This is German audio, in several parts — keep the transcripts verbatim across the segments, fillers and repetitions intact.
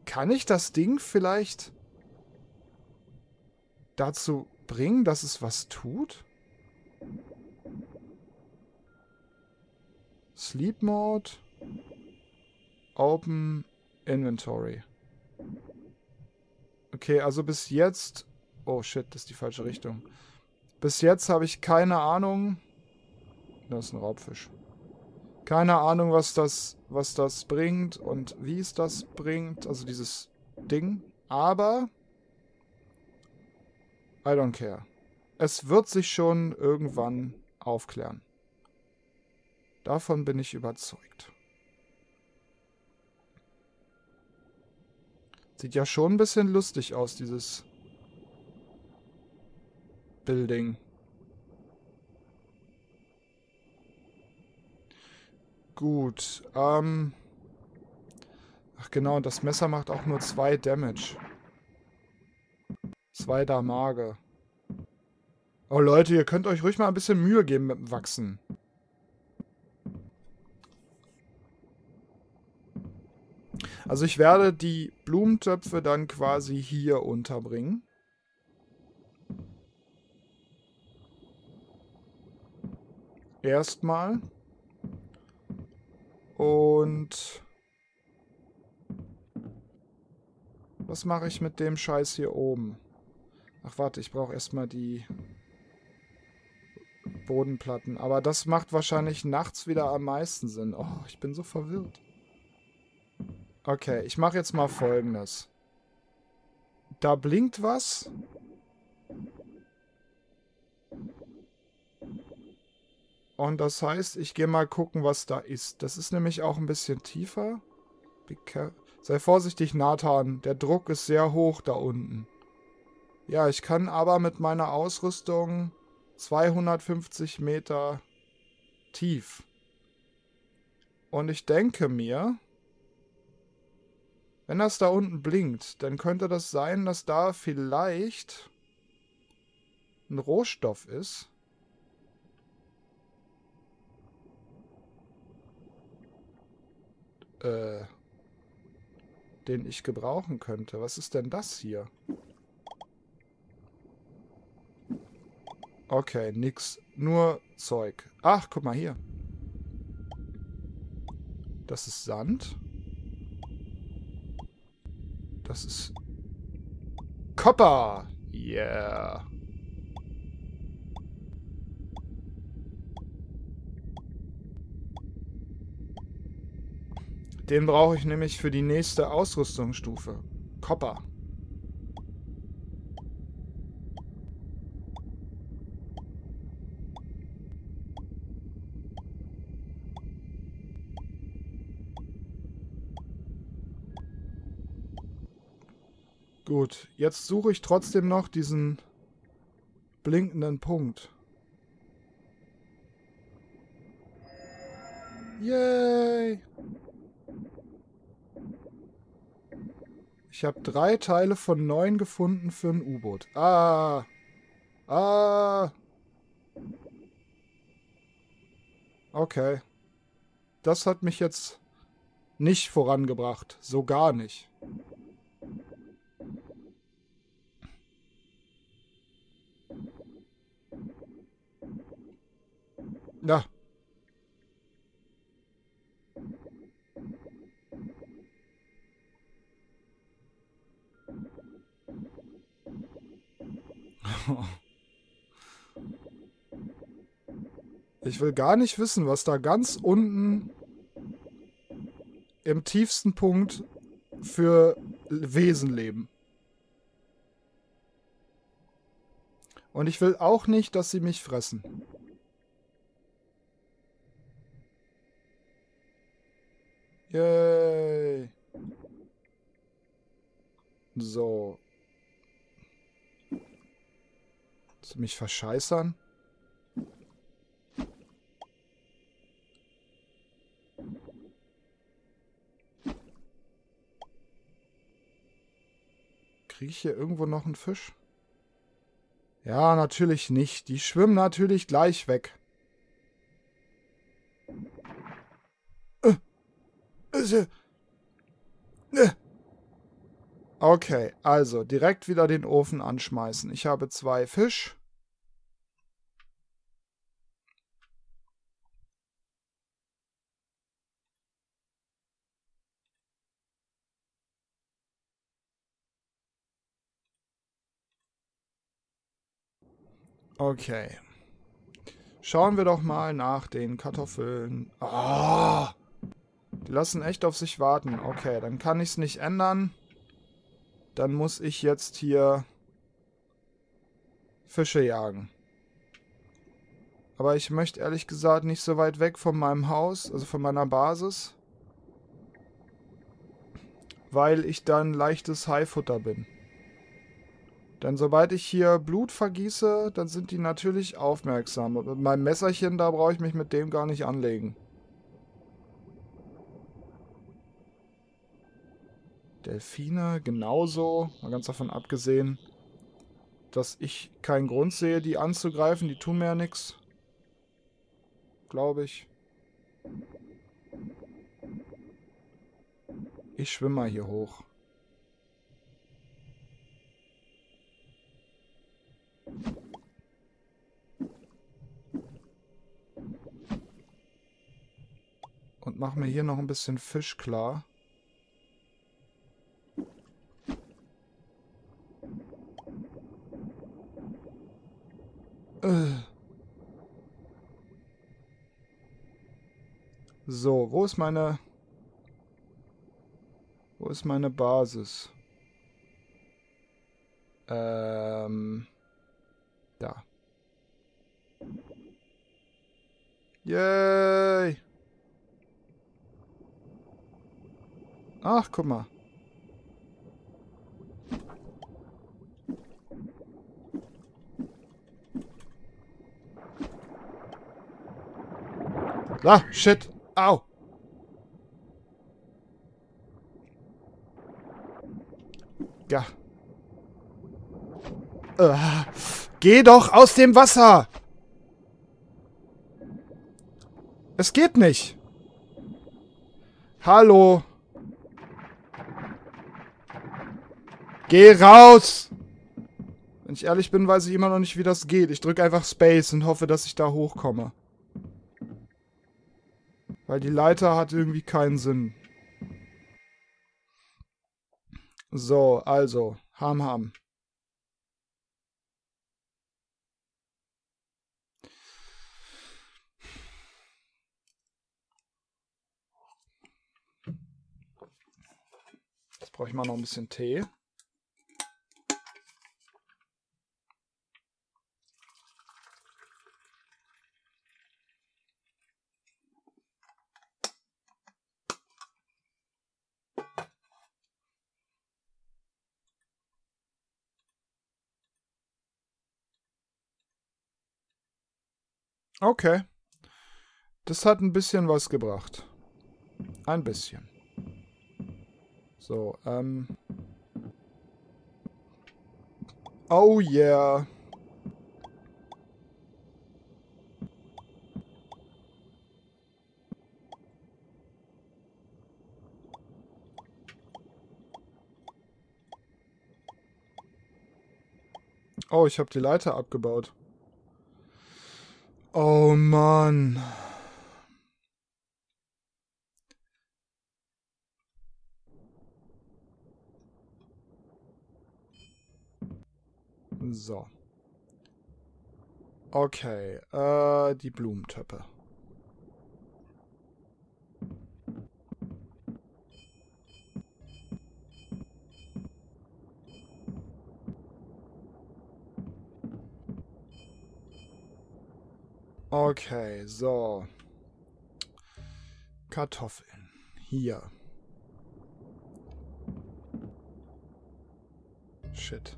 Kann ich das Ding vielleicht dazu bringen, dass es was tut? Sleep Mode. Open Inventory. Okay, also bis jetzt... Oh shit, das ist die falsche Richtung. Bis jetzt habe ich keine Ahnung... Das ist ein Raubfisch. Keine Ahnung, was das, was das bringt und wie es das bringt. Also dieses Ding. Aber... I don't care. Es wird sich schon irgendwann aufklären. Davon bin ich überzeugt. Sieht ja schon ein bisschen lustig aus, dieses Building. Gut, ähm... Ach genau, und das Messer macht auch nur zwei Damage. Zwei Damage. Oh Leute, ihr könnt euch ruhig mal ein bisschen Mühe geben mit dem Wachsen. Also ich werde die Blumentöpfe dann quasi hier unterbringen. Erstmal. Und was mache ich mit dem Scheiß hier oben? Ach warte, ich brauche erstmal die Bodenplatten. Aber das macht wahrscheinlich nachts wieder am meisten Sinn. Oh, ich bin so verwirrt. Okay, ich mache jetzt mal Folgendes. Da blinkt was. Und das heißt, ich gehe mal gucken, was da ist. Das ist nämlich auch ein bisschen tiefer. Sei vorsichtig, Nathan. Der Druck ist sehr hoch da unten. Ja, ich kann aber mit meiner Ausrüstung zweihundertfünfzig Meter tief. Und ich denke mir... Wenn das da unten blinkt, dann könnte das sein, dass da vielleicht ein Rohstoff ist. Äh, den ich gebrauchen könnte. Was ist denn das hier? Okay, nix. Nur Zeug. Ach, guck mal hier. Das ist Sand. Das ist Copper. Yeah. Den brauche ich nämlich für die nächste Ausrüstungsstufe. Copper. Gut, jetzt suche ich trotzdem noch diesen blinkenden Punkt. Yay! Ich habe drei Teile von neun gefunden für ein U-Boot. Ah! Ah! Okay. Das hat mich jetzt nicht vorangebracht. So gar nicht. Ja. Ich will gar nicht wissen, was da ganz unten im tiefsten Punkt für Wesen leben. Und ich will auch nicht, dass sie mich fressen. Yay. So. Willst du mich verscheißern? Kriege ich hier irgendwo noch einen Fisch? Ja, natürlich nicht. Die schwimmen natürlich gleich weg. Äh. Äh. Äh. Okay, also direkt wieder den Ofen anschmeißen. Ich habe zwei Fisch. Okay. Schauen wir doch mal nach den Kartoffeln. Oh, die lassen echt auf sich warten. Okay, dann kann ich es nicht ändern. Dann muss ich jetzt hier Fische jagen. Aber ich möchte ehrlich gesagt nicht so weit weg von meinem Haus, also von meiner Basis. Weil ich dann leichtes Haifutter bin. Denn sobald ich hier Blut vergieße, dann sind die natürlich aufmerksam. Und mit meinem Messerchen, da brauche ich mich mit dem gar nicht anlegen. Delfine genauso. Mal ganz davon abgesehen, dass ich keinen Grund sehe, die anzugreifen. Die tun mir ja nichts. Glaube ich. Ich schwimme mal hier hoch. Und mache mir hier noch ein bisschen Fisch klar. So, wo ist meine... Wo ist meine Basis? Ähm... Da. Yay! Ach, guck mal. Ah, shit. Au. Ja. Äh, geh doch aus dem Wasser. Es geht nicht. Hallo. Geh raus. Wenn ich ehrlich bin, weiß ich immer noch nicht, wie das geht. Ich drücke einfach Space und hoffe, dass ich da hochkomme. Weil die Leiter hat irgendwie keinen Sinn. So, also. Ham, ham. Jetzt brauche ich mal noch ein bisschen Tee. Okay. Das hat ein bisschen was gebracht. Ein bisschen. So, ähm. Oh yeah. Oh, ich habe die Leiter abgebaut. Oh Mann. So. Okay, äh, die Blumentöpfe. Okay, so. Kartoffeln. Hier. Shit.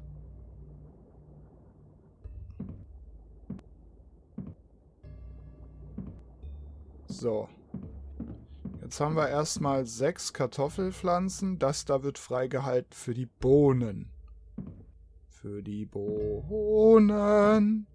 So. Jetzt haben wir erstmal sechs Kartoffelpflanzen. Das da wird freigehalten für die Bohnen. Für die Bohnen.